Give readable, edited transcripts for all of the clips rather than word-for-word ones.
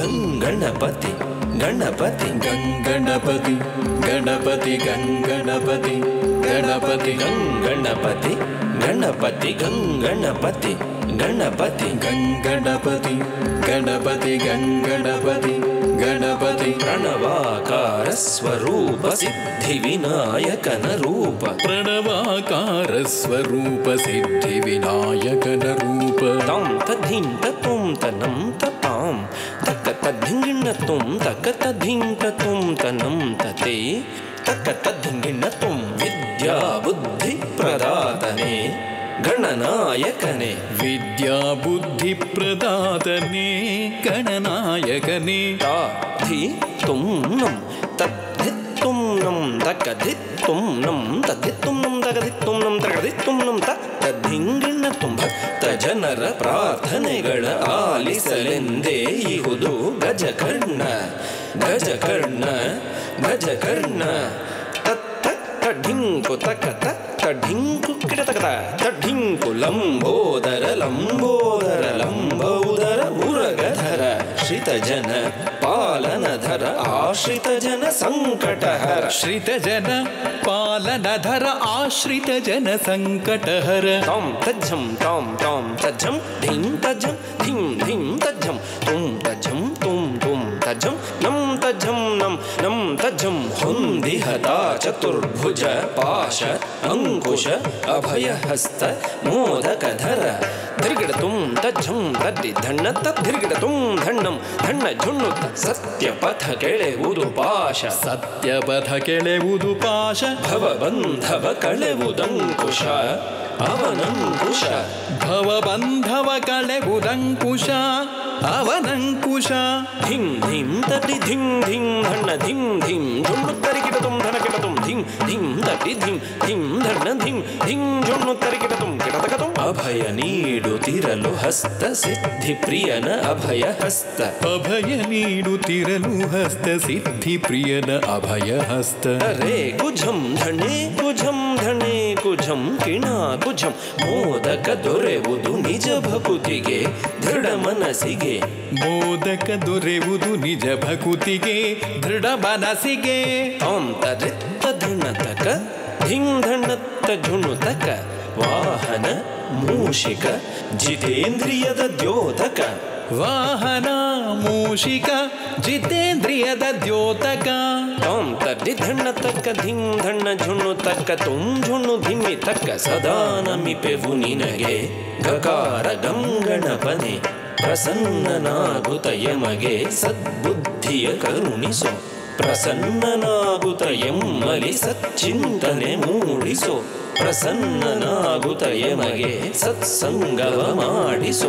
गणपति गणपति गणपति गणपति गणपति गणपति गणपति गणपति गणपति गणपति गणपति गणपति गणपति गणपति प्रणवाकार स्वरूप सिद्धि विनायक रूप प्रणवाकार स्वरूप सिद्धि विनायक रूप तां तद्धीं ततुं तनं ततां तक तद्धिं तुं तक तद्धिं ततुं तनं तते तक तद्धिं तुं विद्या बुद्धि प्रदातने गणनायकने विद्या बुद्धि प्रदातने गणनायकने ताधि तुम नम तद्धित्तुम नम तकधित्तुम नम तद्धित्तुम नम तकधित्तुम नम तकधित्तुम नम तद्धिंगिणतुम ಭಕ್ತ ಜನರ ಪ್ರಾರ್ಥನೆಗಳ ಆಲಿಸಲೆಂದೇ ಇಹುದು ಗಜಕರ್ಣ ಗಜಕರ್ಣ ಗಜಕರ್ಣ ತಡ್ಡಿಂಕು ತಕ್ಕ ತಡ್ಡಿಂಕು ಕಿಡತಕತ ತಡ್ಡಿಂಕು ಲಂಬೋದರ ಲಂಬೋದರ ಲಂಬೋದರ ಮುರಗಧರ ಶ್ರಿತ ಜನ ಪಾಲನಧರ ಆಶ್ರಿತ ಜನ ಸಂಕಟಹರ ಶ್ರಿತ ಜನ ಪಾಲನಧರ ಆಶ್ರಿತ ಜನ ಸಂಕಟಹರ ತಾಂ ತಜ್ಜಂ ತಾಂ ತಾಂ ತಜ್ಜಂ ಧಿಂ ತಜ್ಜಂ ಧಿಂ ಧಿಂ ತಜ್ಜಂ ತುಂ ತಜ್ಜಂ ತುಂ ತುಂ ತಜ್ಜಂ ನಂ ತಜ್ಜಂ ನಂ ನಂ ತಜ್ಜಂ ಹೊಂದಿಹತಾ ಚತುರ್ಭುಜ ಪಾಶ ಅಂಕುಶ ಅಭಯಹಸ್ತ ಮೋದಕಧರ ಧಿರ್ಗಿಡತುಂ ತಜ್ಜಂ ತದ್ದಿ ಧಣ್ಣ ತದ್ಧಿರ್ಗಿಡತುಂ ಧಣ್ಣಂ ಧಣ್ಣ ಝುಣ್ಣುತ್ತ ಸತ್ಯಪಥ ಕೆಳೆವುದು ಪಾಶ ಸತ್ಯಪಥ ಕೆಳೆವುದು ಪಾಶ ಭವಬಂಧವ ಕಳೆವುದಂಕುಶ ಅವನಂಕುಶ ಭವಬಂಧವ ಕಳೆವುದಂಕುಶ ಅವನಂಕುಶ ಧಿಂ ಧಿಂ ತಟಿ ಧಿಂ ಧಿಂ ಧಣ್ಣ ಧಿಂ ಧಿಂ ಝುಣ್ಣುತ್ತರಿಗಿಡತುಂ ಧನ ಕಿಡತುಂ ಧಿಂ ಧಿಂ ತಟಿ ಧಿಂ ಧಿಂ ಧಣ್ಣ ಧಿಂ ಧಿಂ ಝುಣ್ಣುತ್ತರಿಗಿಡತುಂ ಕಿಡತಕತುಂ ಅಭಯ ನೀಡುತ್ತಿರಲು ಹಸ್ತ ಸಿದ್ಧಿ ಪ್ರಿಯನ ಅಭಯ ಹಸ್ತ ಅಭಯ ನೀಡುತ್ತಿರಲು ಹಸ್ತ ಸಿದ್ಧಿ ಪ್ರಿಯನ ಅಭಯ ಹಸ್ತ ರೇ ಕುಜಂ ಧಣೆ ಕುಜಂ ಧಣೆ ಕುಜಂ ಕಿಣ ಕುಜಂ ಮೋದಕ ದೊರೆವುದು ನಿಜ ಭಕುತಿಗೆ ದೃಢ ಮನಸ್ಸಿಗೆ ಮೋದಕ ದೊರೆವುದು ನಿಜ ಭಕುತಿಗೆ ದೃಢ ಮನಸ್ಸಿಗೆ ಅಂತರಿತ್ತ ಧಣ್ಣತಕ ಧಿಂ ಧಣ್ಣತ್ತ ಝುಣ್ಣುತಕ ವಾಹನ ಮೂಷಿಕ ಜಿತೇಂದ್ರಿಯದ ದ್ಯೋತಕ ವಾಹನ ಮೂಷಿಕ ಜಿತೇಂದ್ರಿಯದ ದ್ಯೋತಕ ತಾಂ ತರ್ದಿ ಧಣ್ಣ ತಕ್ಕ ಧಿಂ ಧಣ್ಣ ಝುಣ್ಣು ತಕ್ಕ ತುಂ ಝುಣ್ಣು ಧಿಮ್ಮಿ ತಕ್ಕ ಸದಾ ನಮಿಪೆವು ನಿನಗೆ ಗಕಾರ ಗಂಗಣಪನೆ ಪ್ರಸನ್ನನಾಗುತ್ತ ಯಮಗೆ ಸದ್ಬುದ್ಧಿಯ ಕರುಣಿಸೋ ಪ್ರಸನ್ನನಾಗುತ್ತ ಎಮ್ಮಲಿ ಸಚ್ಚಿಂತನೆ ಮೂಡಿಸೋ ಪ್ರಸನ್ನನಾಗುತ್ತ ಯಮಗೆ ಸತ್ಸಂಗವ ಮಾಡಿಸೋ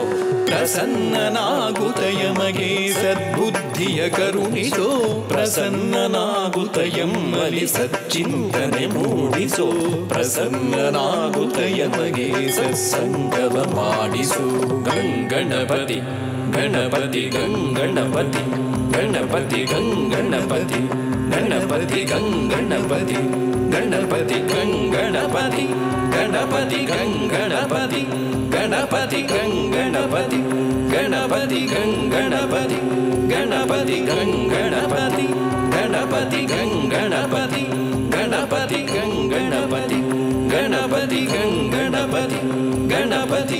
ಪ್ರಸನ್ನನಾಗುತ್ತ ಯಮಗೆ ಸದ್ಬುದ್ಧಿಯ ಕರುಣಿಸೋ ಪ್ರಸನ್ನನಾಗುತ್ತ ಯಮ್ಮಲಿ ಸಚ್ಚಿಂತನೆ ಮೂಡಿಸೋ ಪ್ರಸನ್ನನಾಗುತ್ತ ಯಮಗೆ ಸತ್ಸಂಗವ ಮಾಡಿಸೋ ಗಂಗಣಪತಿ Ganapati ಗಂಗಣಪತಿ Ganapati ಗಂಗಣಪತಿ Ganapati ಗಂಗಣಪತಿ Ganapati ಗಂಗಣಪತಿ Ganapati ಗಂಗಣಪತಿ Ganapati ಗಂಗಣಪತಿ Ganapati ಗಂಗಣಪತಿ Ganapati ಗಂಗಣಪತಿ Ganapati ಗಂಗಣಪತಿ Ganapati ಗಂಗಣಪತಿ Ganapati ಗಂಗಣಪತಿ Ganapati.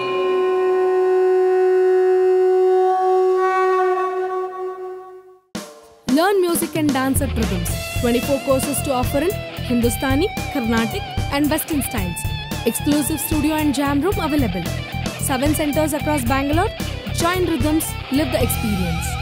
Learn music and dance at Rhythms. 24 courses to offer in Hindustani, Carnatic and Western styles. Exclusive studio and jam room available. 7 centers across Bangalore. Join Rhythms, live the experience.